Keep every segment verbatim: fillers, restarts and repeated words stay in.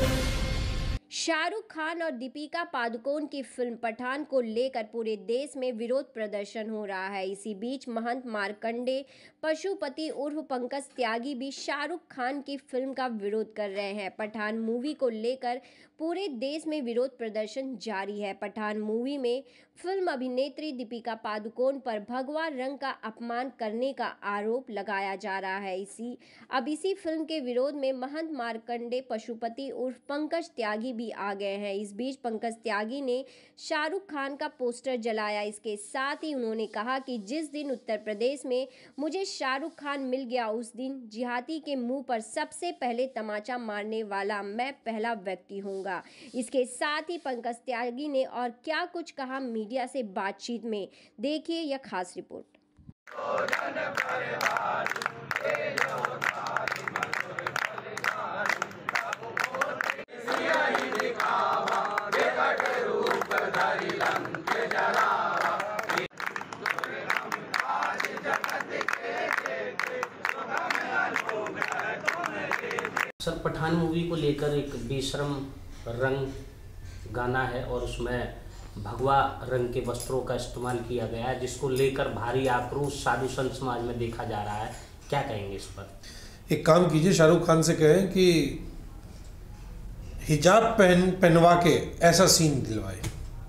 शाहरुख खान और दीपिका पादुकोण की फिल्म पठान को लेकर पूरे देश में विरोध प्रदर्शन हो रहा है। इसी बीच महंत मार्कंडे पशुपति उर्फ पंकज त्यागी भी शाहरुख खान की फिल्म का विरोध कर रहे हैं। पठान मूवी को लेकर पूरे देश में विरोध प्रदर्शन जारी है। पठान मूवी में फिल्म अभिनेत्री दीपिका पादुकोण पर भगवा रंग का अपमान करने का आरोप लगाया जा रहा है। इसी अब इसी फिल्म के विरोध में महंत मार्कंडे पशुपति उर्फ पंकज त्यागी भी आ गए हैं। इस बीच पंकज त्यागी ने शाहरुख खान का पोस्टर जलाया। इसके साथ ही उन्होंने कहा कि जिस दिन उत्तर प्रदेश में मुझे शाहरुख खान मिल गया उस दिन जिहादी के मुंह पर सबसे पहले तमाचा मारने वाला मैं पहला व्यक्ति होऊंगा। इसके साथ ही पंकज त्यागी ने और क्या कुछ कहा मीडिया से बातचीत में, देखिए यह खास रिपोर्ट। सर, पठान मूवी को लेकर एक बेशर्म रंग गाना है और उसमें भगवा रंग के वस्त्रों का इस्तेमाल किया गया है, जिसको लेकर भारी आक्रोश साधु संत समाज में देखा जा रहा है। क्या कहेंगे इस पर? एक काम कीजिए, शाहरुख खान से कहें कि हिजाब पहन पहनवा के ऐसा सीन दिलवाए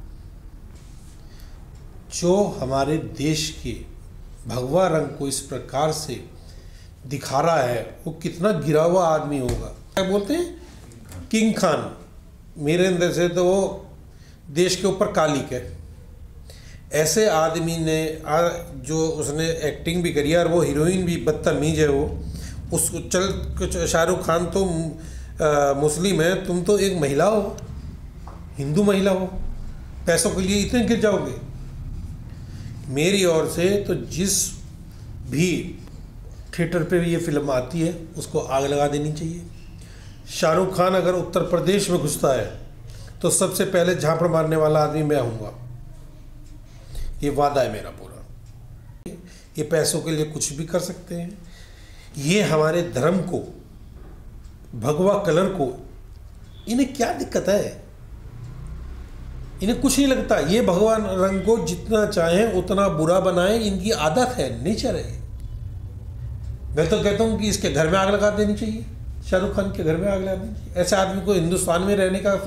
जो हमारे देश के भगवा रंग को इस प्रकार से दिखा रहा है। वो कितना गिरा हुआ आदमी होगा। क्या बोलते हैं, किंग खान। मेरे अंदर से तो वो देश के ऊपर कालिक है। ऐसे आदमी ने आ, जो उसने एक्टिंग भी करी है और वो हीरोइन भी बदतमीज है। वो उसको चल शाहरुख खान तो आ, मुस्लिम है, तुम तो एक महिला हो, हिंदू महिला हो, पैसों के लिए इतने गिर जाओगे। मेरी ओर से तो जिस भी थिएटर पे भी ये फिल्म आती है उसको आग लगा देनी चाहिए। शाहरुख खान अगर उत्तर प्रदेश में घुसता है तो सबसे पहले झांपड़ मारने वाला आदमी मैं हूँगा। ये वादा है मेरा पूरा। ये पैसों के लिए कुछ भी कर सकते हैं। ये हमारे धर्म को, भगवा कलर को, इन्हें क्या दिक्कत है? इन्हें कुछ नहीं लगता। ये भगवान रंग को जितना चाहें उतना बुरा बनाएं, इनकी आदत है, नेचर है। मैं तो कहता हूँ कि इसके घर में आग लगा देनी चाहिए, शाहरुख खान के घर में आग लगा देनी चाहिए। ऐसे आदमी को हिंदुस्तान में रहने का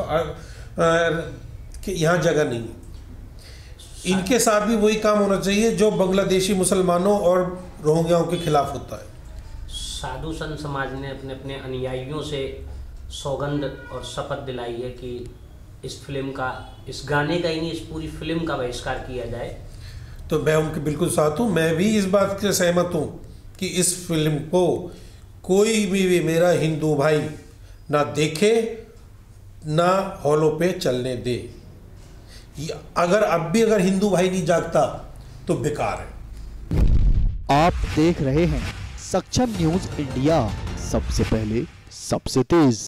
यहाँ जगह नहीं है। इनके साथ भी वही काम होना चाहिए जो बांग्लादेशी मुसलमानों और रोहिंग्याओं के खिलाफ होता है। साधु संत समाज ने अपने अपने अनुयायियों से सौगंध और शपथ दिलाई है कि इस फिल्म का, इस गाने का ही नहीं, इस पूरी फिल्म का बहिष्कार किया जाए। तो मैं उनके बिल्कुल साथ हूँ। मैं भी इस बात से सहमत हूँ कि इस फिल्म को कोई भी, भी मेरा हिंदू भाई ना देखे, ना हॉलों पे चलने दे। अगर अब भी अगर हिंदू भाई नहीं जागता तो बेकार है। आप देख रहे हैं सक्षम न्यूज इंडिया, सबसे पहले सबसे तेज।